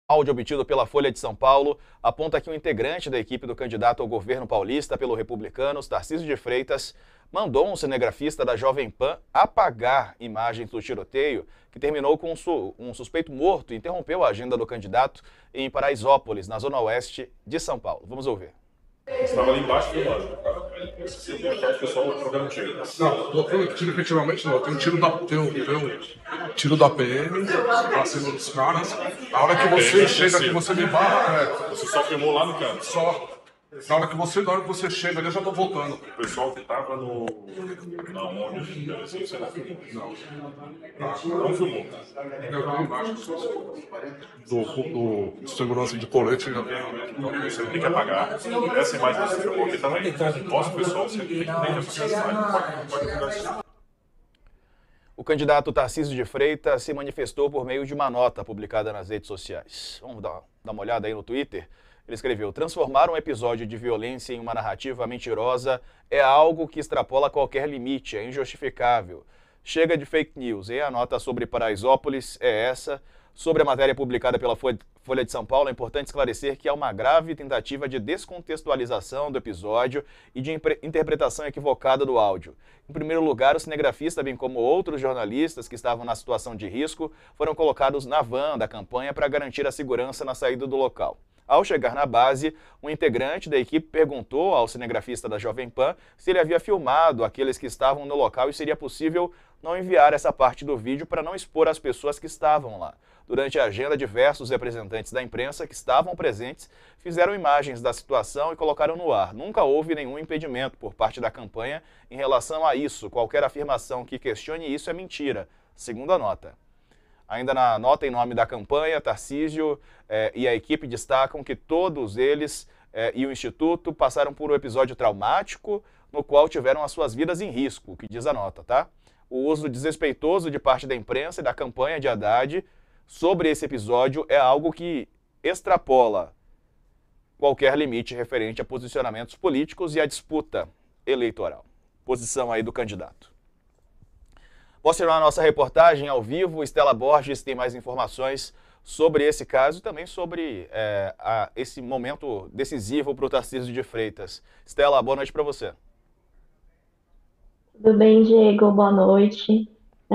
Áudio obtido pela Folha de São Paulo aponta que um integrante da equipe do candidato ao governo paulista pelo Republicanos, Tarcísio de Freitas, mandou um cinegrafista da Jovem Pan apagar imagens do tiroteio que terminou com um suspeito morto e interrompeu a agenda do candidato em Paraisópolis, na zona oeste de São Paulo. Vamos ouvir. Você estava ali embaixo filmando, cara. Você viu o pessoal trocando tiro. Não, trocando tiro efetivamente não. Tem um tiro tiro da PM pra cima dos caras. A hora que você chega, que você me barra, você só filmou lá no canto? Só. Na hora que você chega ali, eu já tô voltando. O pessoal que tava no. Não, onde? Você não filmou. Não filmou. Eu tô embaixo. Do segurança de colete. Você tem que apagar. Essa imagem que você filmou aqui também. Nossa, pessoal, você tem que apagar essa imagem. Pode mudar isso. O candidato Tarcísio de Freitas se manifestou por meio de uma nota publicada nas redes sociais. Vamos dar uma olhada aí no Twitter. Ele escreveu: transformar um episódio de violência em uma narrativa mentirosa é algo que extrapola qualquer limite, é injustificável. Chega de fake news. E a nota sobre Paraisópolis é essa. Sobre a matéria publicada pela Folha de São Paulo, é importante esclarecer que há uma grave tentativa de descontextualização do episódio e de interpretação equivocada do áudio. Em primeiro lugar, o cinegrafista, bem como outros jornalistas que estavam na situação de risco, foram colocados na van da campanha para garantir a segurança na saída do local. Ao chegar na base, um integrante da equipe perguntou ao cinegrafista da Jovem Pan se ele havia filmado aqueles que estavam no local e seria possível não enviar essa parte do vídeo para não expor as pessoas que estavam lá. Durante a agenda, diversos representantes da imprensa que estavam presentes fizeram imagens da situação e colocaram no ar. Nunca houve nenhum impedimento por parte da campanha em relação a isso. Qualquer afirmação que questione isso é mentira, segundo a nota. Ainda na nota em nome da campanha, Tarcísio e a equipe destacam que todos eles e o Instituto passaram por um episódio traumático no qual tiveram as suas vidas em risco, o que diz a nota, tá? O uso desrespeitoso de parte da imprensa e da campanha de Haddad sobre esse episódio é algo que extrapola qualquer limite referente a posicionamentos políticos e a disputa eleitoral. Posição aí do candidato. Vou terminar a nossa reportagem ao vivo. Estela Borges tem mais informações sobre esse caso e também sobre esse momento decisivo para o Tarcísio de Freitas. Estela, boa noite para você. Tudo bem, Diego? Boa noite.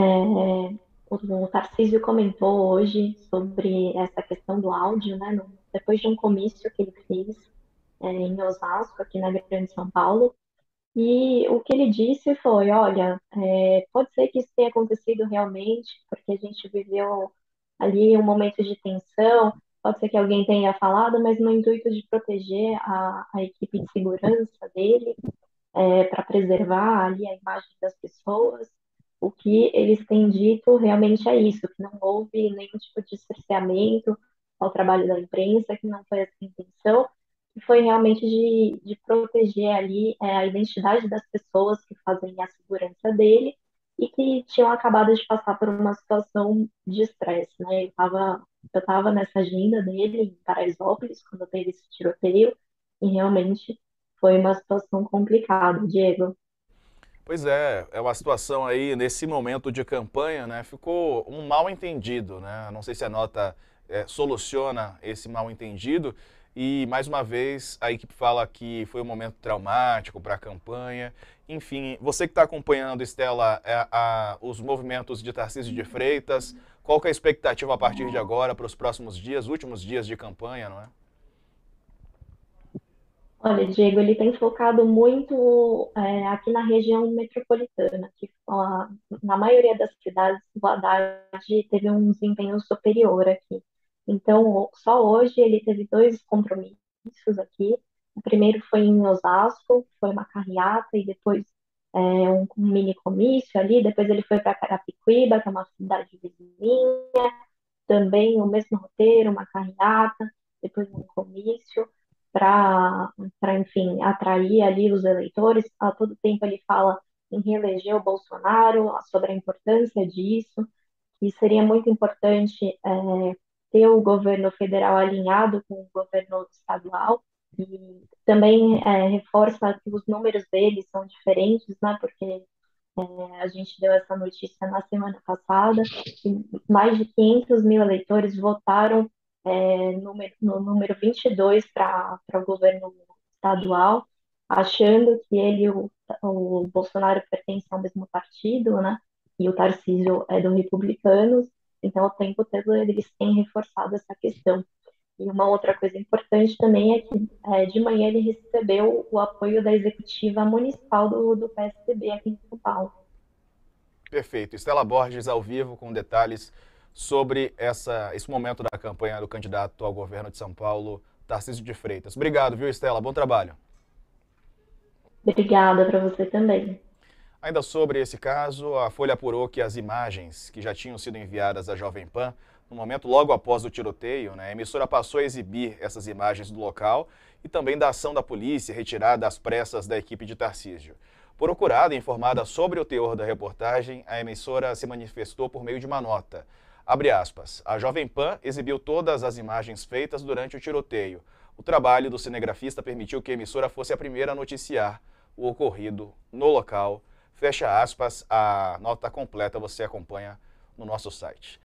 O Tarcísio comentou hoje sobre essa questão do áudio, né? Depois de um comício que ele fez em Osasco, aqui na Grande São Paulo. E o que ele disse foi: olha, pode ser que isso tenha acontecido realmente, porque a gente viveu ali um momento de tensão, pode ser que alguém tenha falado, mas no intuito de proteger a equipe de segurança dele, para preservar ali a imagem das pessoas. O que eles têm dito realmente é isso, que não houve nenhum tipo de cerceamento ao trabalho da imprensa, que não foi essa a intenção, que foi realmente de proteger ali a identidade das pessoas que fazem a segurança dele e que tinham acabado de passar por uma situação de estresse, né? Eu estava nessa agenda dele em Paraisópolis, quando teve esse tiroteio, e realmente foi uma situação complicada, Diego. Pois é uma situação aí, nesse momento de campanha, né, ficou um mal-entendido, né? Não sei se a nota soluciona esse mal-entendido e, mais uma vez, a equipe fala que foi um momento traumático para a campanha. Enfim, você que está acompanhando, Estela, os movimentos de Tarcísio de Freitas, qual que é a expectativa a partir de agora para os próximos dias, últimos dias de campanha, não é? Olha, Diego, ele tem focado muito aqui na região metropolitana, que na maioria das cidades o Haddad teve um desempenho superior aqui. Então, só hoje ele teve dois compromissos aqui. O primeiro foi em Osasco, foi uma carreata e depois um mini comício ali. Depois ele foi para Carapicuíba, que é uma cidade vizinha, também o mesmo roteiro, uma carreata, depois um comício para, enfim, atrair ali os eleitores. A todo tempo ele fala em reeleger o Bolsonaro, sobre a importância disso, que seria muito importante ter o governo federal alinhado com o governo estadual, e também reforça que os números deles são diferentes, né, porque a gente deu essa notícia na semana passada, e mais de 500 mil eleitores votaram no número 22 para o governo estadual, achando que ele, o Bolsonaro pertence ao mesmo partido, né? E o Tarcísio é do Republicanos, então o tempo todo eles têm reforçado essa questão. E uma outra coisa importante também é que de manhã ele recebeu o apoio da executiva municipal do PSDB aqui em São Paulo. Perfeito. Estela Borges ao vivo com detalhes sobre esse momento da campanha do candidato ao governo de São Paulo, Tarcísio de Freitas. Obrigado, viu, Estela? Bom trabalho. Obrigada para você também. Ainda sobre esse caso, a Folha apurou que as imagens que já tinham sido enviadas à Jovem Pan, no momento logo após o tiroteio, a emissora passou a exibir essas imagens do local e também da ação da polícia retirada às pressas da equipe de Tarcísio. Procurada e informada sobre o teor da reportagem, a emissora se manifestou por meio de uma nota. Abre aspas, a Jovem Pan exibiu todas as imagens feitas durante o tiroteio. O trabalho do cinegrafista permitiu que a emissora fosse a primeira a noticiar o ocorrido no local. Fecha aspas, a nota completa você acompanha no nosso site.